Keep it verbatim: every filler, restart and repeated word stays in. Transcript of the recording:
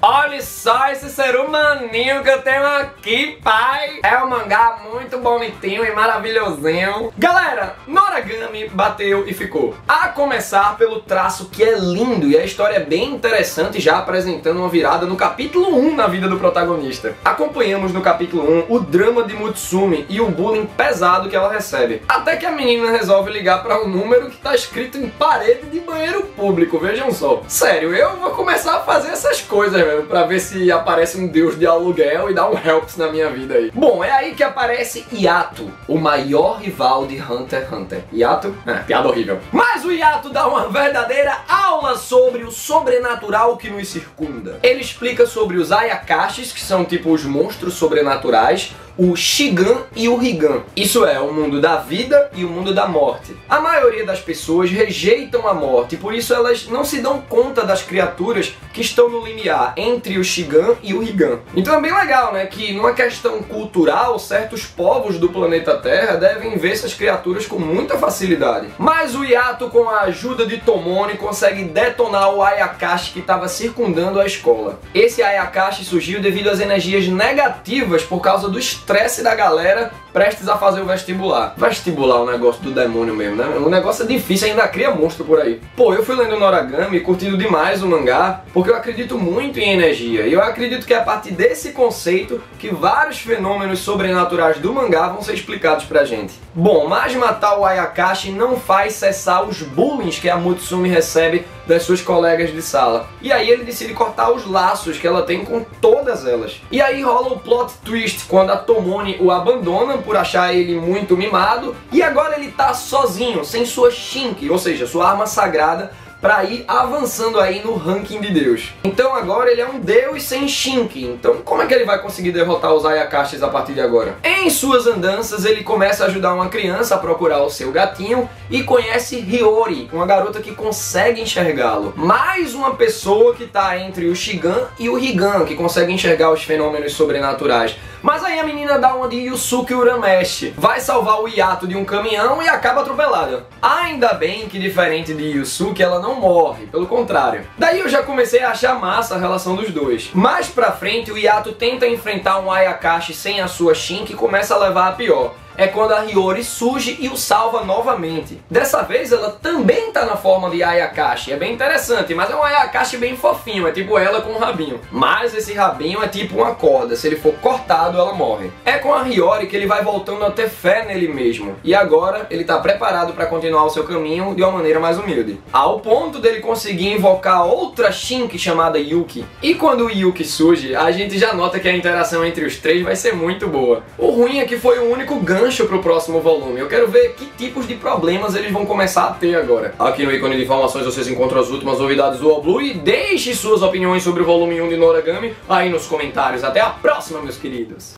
Olha só esse ser humaninho que eu tenho aqui, pai. É um mangá muito bonitinho e maravilhosinho. Galera, Noragami bateu e ficou. A começar pelo traço que é lindo e a história é bem interessante, já apresentando uma virada no capítulo um na vida do protagonista. Acompanhamos no capítulo um o drama de Mutsumi e o bullying pesado que ela recebe. Até que a menina resolve ligar para um número que tá escrito em parede de banheiro público, vejam só. Sério, eu vou começar a fazer essas coisas, velho, pra ver se aparece um deus de aluguel e dá um helps na minha vida aí. Bom, é aí que aparece Yato, o maior rival de Hunter x Hunter. Yato? É, piada horrível. Mas o Yato dá uma verdadeira aula sobre o sobrenatural que nos circunda. Ele explica sobre os Ayakashis, que são tipo os monstros sobrenaturais, o Shigan e o Higan. Isso é, o mundo da vida e o mundo da morte. A maioria das pessoas rejeitam a morte, por isso elas não se dão conta das criaturas que estão no limiar entre o Shigan e o Higan. Então é bem legal, né, que numa questão cultural, certos povos do planeta Terra devem ver essas criaturas com muita facilidade. Mas o Yato, com a ajuda de Tomone, consegue detonar o Ayakashi que estava circundando a escola. Esse Ayakashi surgiu devido às energias negativas por causa do estresse da galera prestes a fazer o vestibular. Vestibular é um negócio do demônio mesmo, né? O negócio é difícil, ainda cria monstro por aí. Pô, eu fui lendo Noragami, curtindo demais o mangá, porque eu acredito muito em energia. E eu acredito que é a partir desse conceito que vários fenômenos sobrenaturais do mangá vão ser explicados pra gente. Bom, mas matar o Ayakashi não faz cessar os bullying que a Mutsumi recebe das suas colegas de sala. E aí ele decide cortar os laços que ela tem com todas elas. E aí rola o plot twist quando a Tomone o abandona por achar ele muito mimado, e agora ele tá sozinho, sem sua Shinki, ou seja, sua arma sagrada, para ir avançando aí no ranking de Deus. Então agora ele é um Deus sem Shinki. Então como é que ele vai conseguir derrotar os Ayakashis a partir de agora? Em suas andanças ele começa a ajudar uma criança a procurar o seu gatinho e conhece Hiyori, uma garota que consegue enxergá-lo. Mais uma pessoa que está entre o Shigan e o Higan, que consegue enxergar os fenômenos sobrenaturais. Mas aí a menina dá uma de Yusuke Urameshi, vai salvar o Yato de um caminhão e acaba atropelada. Ainda bem que, diferente de Yusuke, ela não morre, pelo contrário. Daí eu já comecei a achar massa a relação dos dois. Mais pra frente, o Yato tenta enfrentar um Ayakashi sem a sua Shinki e começa a levar a pior. É quando a Hiyori surge e o salva novamente. Dessa vez ela também está na forma de Ayakashi. É bem interessante, mas é um Ayakashi bem fofinho, é tipo ela com um rabinho. Mas esse rabinho é tipo uma corda, se ele for cortado ela morre. É com a Hiyori que ele vai voltando a ter fé nele mesmo. E agora ele está preparado para continuar o seu caminho de uma maneira mais humilde. Ao ponto dele conseguir invocar outra Shinki chamada Yuki. E quando o Yuki surge, a gente já nota que a interação entre os três vai ser muito boa. O ruim é que foi o único gancho para o próximo volume. Eu quero ver que tipos de problemas eles vão começar a ter agora. Aqui no ícone de informações vocês encontram as últimas novidades do All Blue e deixe suas opiniões sobre o volume um de Noragami aí nos comentários. Até a próxima, meus queridos!